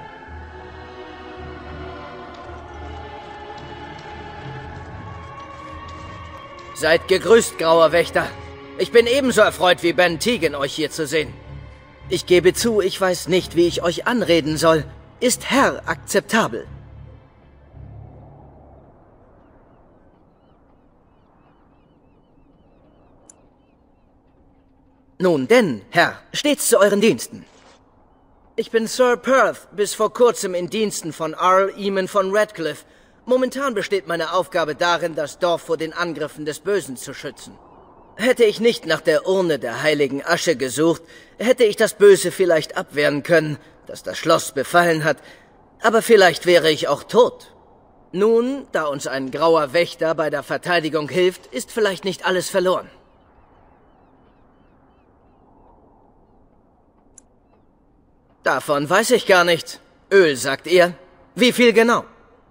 Seid gegrüßt, Grauer Wächter. Ich bin ebenso erfreut wie Ben Tegan, euch hier zu sehen. Ich gebe zu, ich weiß nicht, wie ich euch anreden soll. Ist Herr akzeptabel? Nun denn, Herr, stets zu euren Diensten. Ich bin Sir Perth, bis vor kurzem in Diensten von Earl Eamon von Radcliffe. Momentan besteht meine Aufgabe darin, das Dorf vor den Angriffen des Bösen zu schützen. Hätte ich nicht nach der Urne der heiligen Asche gesucht, hätte ich das Böse vielleicht abwehren können, das das Schloss befallen hat, aber vielleicht wäre ich auch tot. Nun, da uns ein grauer Wächter bei der Verteidigung hilft, ist vielleicht nicht alles verloren. Davon weiß ich gar nichts. Öl, sagt ihr? Wie viel genau?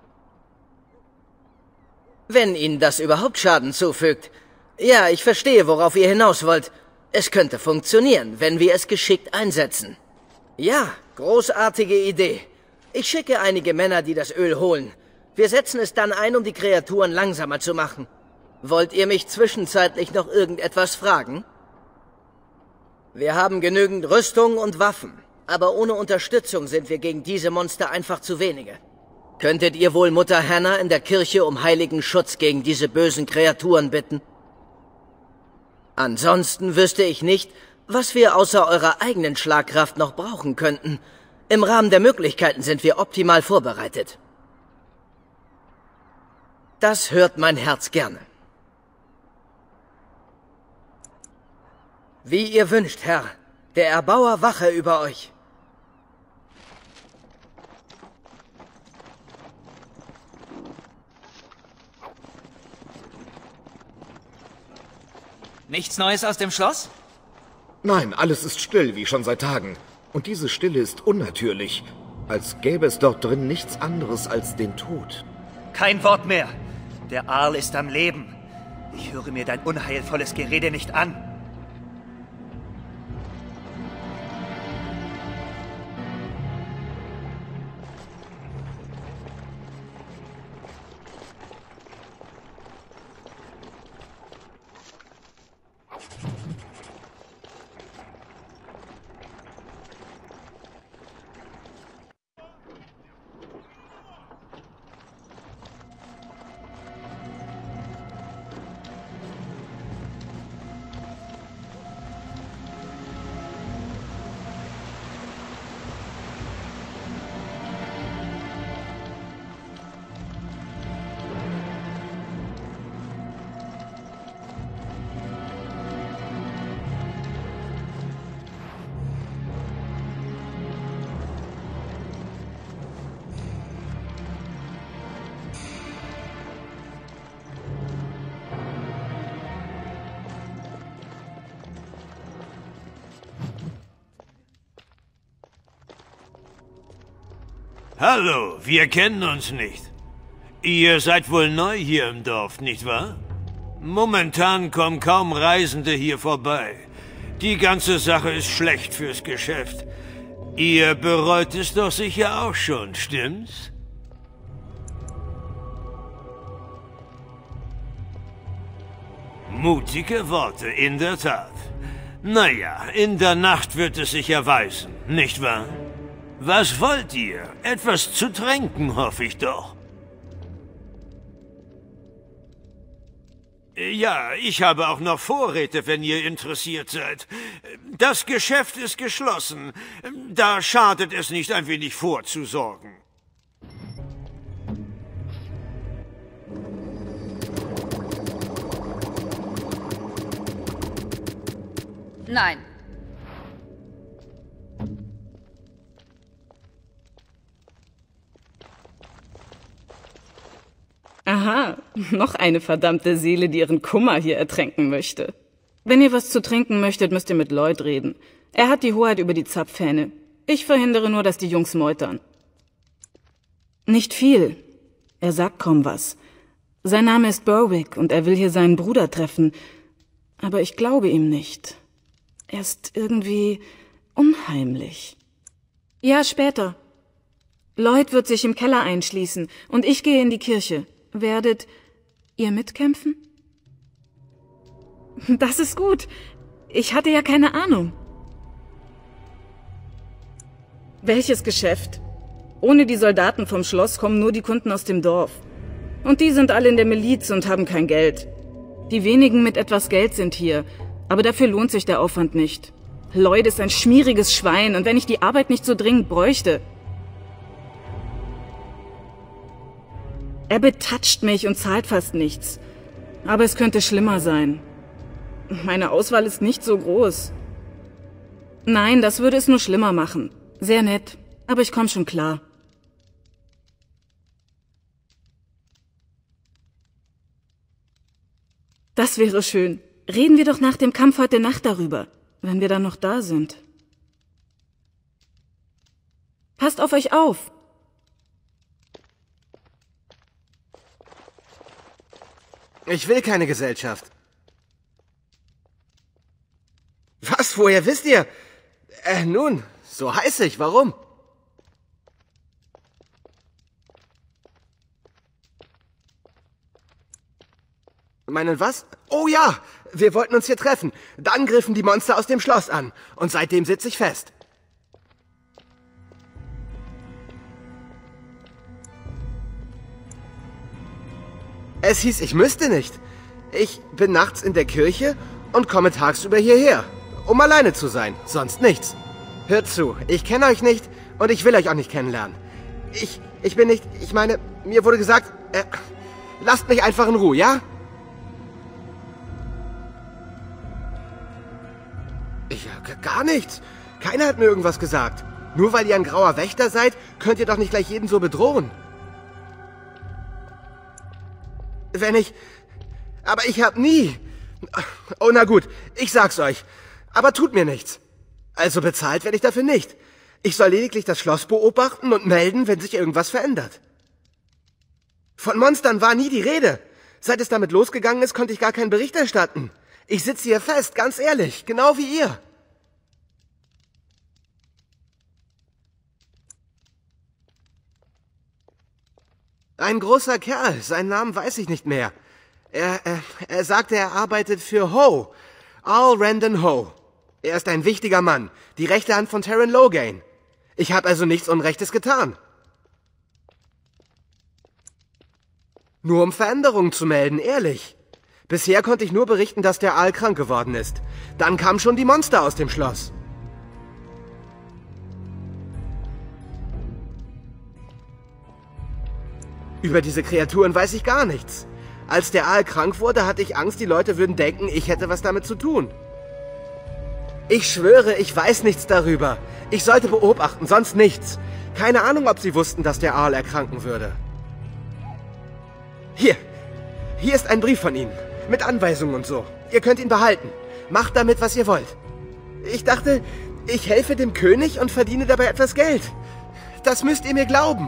Wenn Ihnen das überhaupt Schaden zufügt. Ja, ich verstehe, worauf ihr hinaus wollt. Es könnte funktionieren, wenn wir es geschickt einsetzen. Ja, großartige Idee. Ich schicke einige Männer, die das Öl holen. Wir setzen es dann ein, um die Kreaturen langsamer zu machen. Wollt ihr mich zwischenzeitlich noch irgendetwas fragen? Wir haben genügend Rüstung und Waffen, aber ohne Unterstützung sind wir gegen diese Monster einfach zu wenige. Könntet ihr wohl Mutter Hannah in der Kirche um heiligen Schutz gegen diese bösen Kreaturen bitten? Ansonsten wüsste ich nicht, was wir außer eurer eigenen Schlagkraft noch brauchen könnten. Im Rahmen der Möglichkeiten sind wir optimal vorbereitet. Das hört mein Herz gerne. Wie ihr wünscht, Herr. Der Erbauer wache über euch. Nichts Neues aus dem Schloss? Nein, alles ist still, wie schon seit Tagen. Und diese Stille ist unnatürlich, als gäbe es dort drin nichts anderes als den Tod. Kein Wort mehr. Der Aal ist am Leben. Ich höre mir dein unheilvolles Gerede nicht an. Hallo, wir kennen uns nicht. Ihr seid wohl neu hier im Dorf, nicht wahr? Momentan kommen kaum Reisende hier vorbei. Die ganze Sache ist schlecht fürs Geschäft. Ihr bereut es doch sicher auch schon, stimmt's? Mutige Worte, in der Tat. Naja, in der Nacht wird es sich erweisen, nicht wahr? Was wollt ihr? Etwas zu tränken, hoffe ich doch. Ja, ich habe auch noch Vorräte, wenn ihr interessiert seid. Das Geschäft ist geschlossen. Da schadet es nicht, ein wenig vorzusorgen. Nein. Aha, noch eine verdammte Seele, die ihren Kummer hier ertränken möchte. Wenn ihr was zu trinken möchtet, müsst ihr mit Lloyd reden. Er hat die Hoheit über die Zapfhähne. Ich verhindere nur, dass die Jungs meutern. Nicht viel. Er sagt kaum was. Sein Name ist Berwick und er will hier seinen Bruder treffen. Aber ich glaube ihm nicht. Er ist irgendwie unheimlich. Ja, später. Lloyd wird sich im Keller einschließen und ich gehe in die Kirche. Werdet ihr mitkämpfen? Das ist gut. Ich hatte ja keine Ahnung. Welches Geschäft? Ohne die Soldaten vom Schloss kommen nur die Kunden aus dem Dorf. Und die sind alle in der Miliz und haben kein Geld. Die wenigen mit etwas Geld sind hier, aber dafür lohnt sich der Aufwand nicht. Lloyd ist ein schmieriges Schwein und wenn ich die Arbeit nicht so dringend bräuchte... Er betatscht mich und zahlt fast nichts. Aber es könnte schlimmer sein. Meine Auswahl ist nicht so groß. Nein, das würde es nur schlimmer machen. Sehr nett. Aber ich komme schon klar. Das wäre schön. Reden wir doch nach dem Kampf heute Nacht darüber, wenn wir dann noch da sind. Passt auf euch auf. Ich will keine Gesellschaft. Was? Woher wisst ihr? Äh, nun, so heiß ich. Warum? Meinen was? Oh ja, wir wollten uns hier treffen. Dann griffen die Monster aus dem Schloss an. Und seitdem sitze ich fest. Es hieß, ich müsste nicht. Ich bin nachts in der Kirche und komme tagsüber hierher, um alleine zu sein, sonst nichts. Hört zu, ich kenne euch nicht und ich will euch auch nicht kennenlernen. Ich, ich bin nicht, ich meine, mir wurde gesagt, äh, lasst mich einfach in Ruhe, ja? Ich, äh, gar nichts. Keiner hat mir irgendwas gesagt. Nur weil ihr ein grauer Wächter seid, könnt ihr doch nicht gleich jeden so bedrohen. Wenn ich... Aber ich hab nie... Oh, na gut, ich sag's euch. Aber tut mir nichts. Also bezahlt werde ich dafür nicht. Ich soll lediglich das Schloss beobachten und melden, wenn sich irgendwas verändert. Von Monstern war nie die Rede. Seit es damit losgegangen ist, konnte ich gar keinen Bericht erstatten. Ich sitze hier fest, ganz ehrlich, genau wie ihr. Ein großer Kerl, seinen Namen weiß ich nicht mehr. Er, er, er sagte, er arbeitet für Ho. Al Randon Ho. Er ist ein wichtiger Mann, die rechte Hand von Terran Loghain. Ich habe also nichts Unrechtes getan. Nur um Veränderungen zu melden, ehrlich. Bisher konnte ich nur berichten, dass der Aal krank geworden ist. Dann kamen schon die Monster aus dem Schloss. Über diese Kreaturen weiß ich gar nichts. Als der Aal krank wurde, hatte ich Angst, die Leute würden denken, ich hätte was damit zu tun. Ich schwöre, ich weiß nichts darüber. Ich sollte beobachten, sonst nichts. Keine Ahnung, ob sie wussten, dass der Aal erkranken würde. Hier. Hier ist ein Brief von ihnen. Mit Anweisungen und so. Ihr könnt ihn behalten. Macht damit, was ihr wollt. Ich dachte, ich helfe dem König und verdiene dabei etwas Geld. Das müsst ihr mir glauben.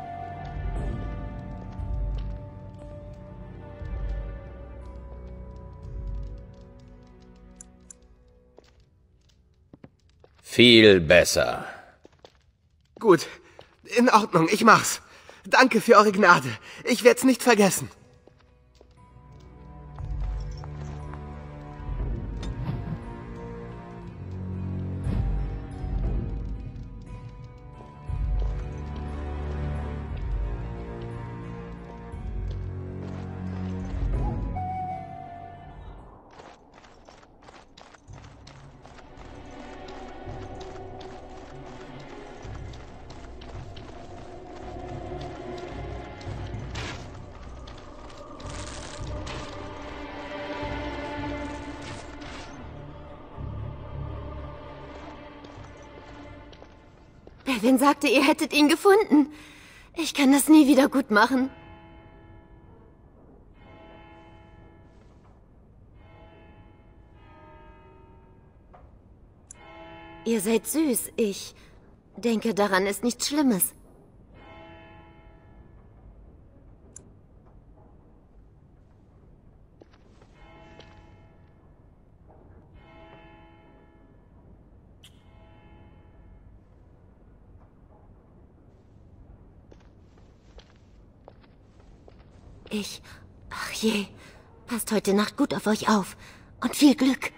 Viel besser. Gut. In Ordnung, ich mach's. Danke für eure Gnade. Ich werd's nicht vergessen. Belvin sagte, ihr hättet ihn gefunden. Ich kann das nie wieder gut machen. Ihr seid süß. Ich denke, daran ist nichts Schlimmes. Ich... Ach je. Passt heute Nacht gut auf euch auf. Und viel Glück.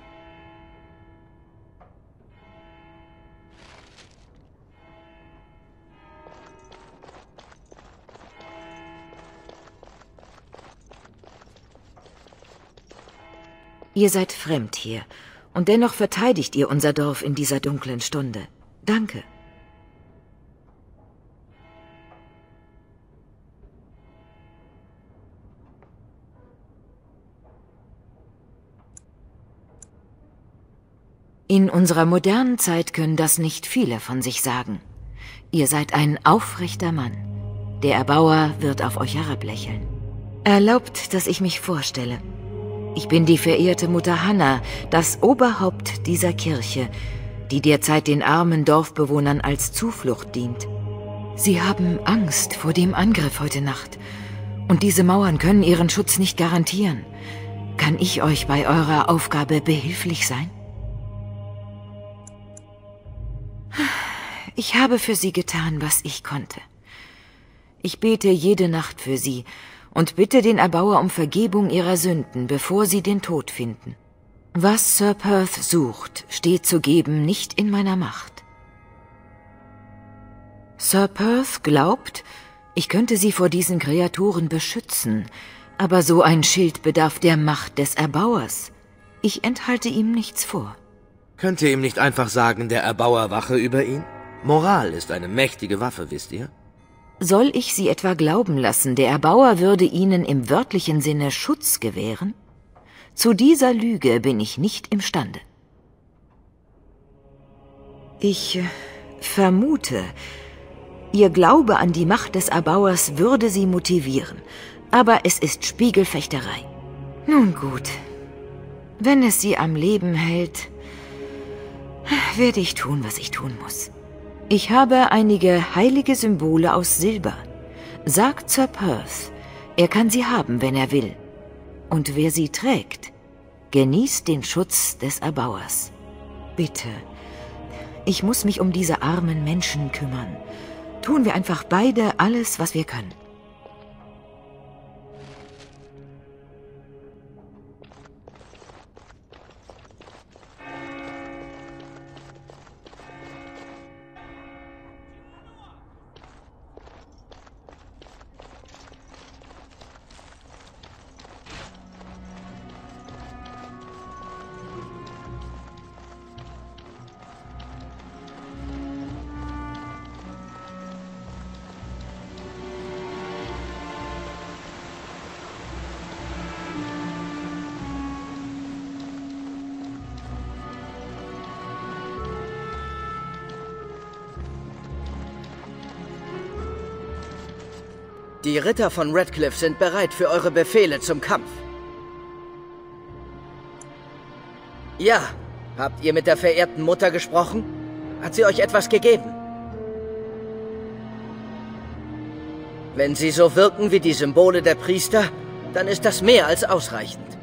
Ihr seid fremd hier. Und dennoch verteidigt ihr unser Dorf in dieser dunklen Stunde. Danke. In unserer modernen Zeit können das nicht viele von sich sagen. Ihr seid ein aufrechter Mann. Der Erbauer wird auf euch herablächeln. Erlaubt, dass ich mich vorstelle. Ich bin die verehrte Mutter Hannah, das Oberhaupt dieser Kirche, die derzeit den armen Dorfbewohnern als Zuflucht dient. Sie haben Angst vor dem Angriff heute Nacht. Und diese Mauern können ihren Schutz nicht garantieren. Kann ich euch bei eurer Aufgabe behilflich sein? Ich habe für sie getan, was ich konnte. Ich bete jede Nacht für sie und bitte den Erbauer um Vergebung ihrer Sünden, bevor sie den Tod finden. Was Sir Perth sucht, steht zu geben nicht in meiner Macht. Sir Perth glaubt, ich könnte sie vor diesen Kreaturen beschützen, aber so ein Schild bedarf der Macht des Erbauers. Ich enthalte ihm nichts vor. Könnt ihr ihm nicht einfach sagen, der Erbauer wache über ihn? Moral ist eine mächtige Waffe, wisst ihr? Soll ich Sie etwa glauben lassen, der Erbauer würde Ihnen im wörtlichen Sinne Schutz gewähren? Zu dieser Lüge bin ich nicht imstande. Ich äh, vermute, Ihr Glaube an die Macht des Erbauers würde Sie motivieren, aber es ist Spiegelfechterei. Nun gut, wenn es Sie am Leben hält, werde ich tun, was ich tun muss. Ich habe einige heilige Symbole aus Silber. Sagt Sir Perth, er kann sie haben, wenn er will. Und wer sie trägt, genießt den Schutz des Erbauers. Bitte, ich muss mich um diese armen Menschen kümmern. Tun wir einfach beide alles, was wir können. Die Ritter von Redcliffe sind bereit für eure Befehle zum Kampf. Ja, habt ihr mit der verehrten Mutter gesprochen? Hat sie euch etwas gegeben? Wenn sie so wirken wie die Symbole der Priester, dann ist das mehr als ausreichend.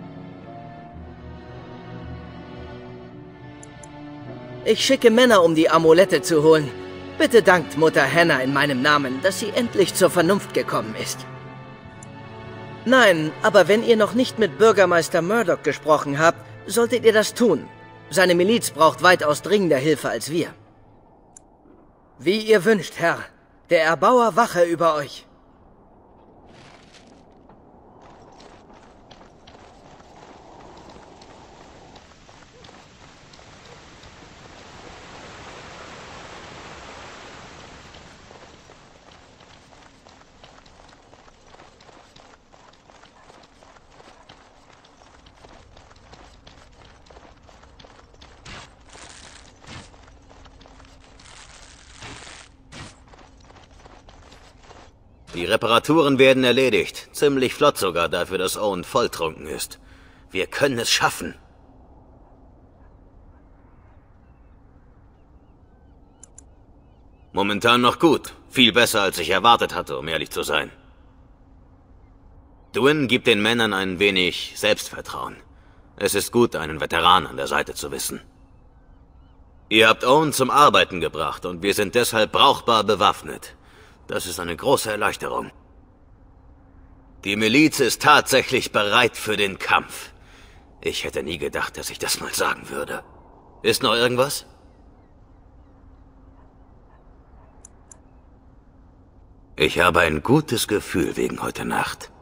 Ich schicke Männer, um die Amulette zu holen. Bitte dankt Mutter Hannah in meinem Namen, dass sie endlich zur Vernunft gekommen ist. Nein, aber wenn ihr noch nicht mit Bürgermeister Murdoch gesprochen habt, solltet ihr das tun. Seine Miliz braucht weitaus dringender Hilfe als wir. Wie ihr wünscht, Herr. Der Erbauer wache über euch. Die Reparaturen werden erledigt. Ziemlich flott sogar dafür, dass Owen volltrunken ist. Wir können es schaffen. Momentan noch gut. Viel besser, als ich erwartet hatte, um ehrlich zu sein. Duin gibt den Männern ein wenig Selbstvertrauen. Es ist gut, einen Veteran an der Seite zu wissen. Ihr habt Owen zum Arbeiten gebracht und wir sind deshalb brauchbar bewaffnet. Das ist eine große Erleichterung. Die Miliz ist tatsächlich bereit für den Kampf. Ich hätte nie gedacht, dass ich das mal sagen würde. Ist noch irgendwas? Ich habe ein gutes Gefühl wegen heute Nacht.